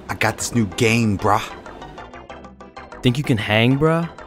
I got this new game, bruh. Think you can hang, bruh?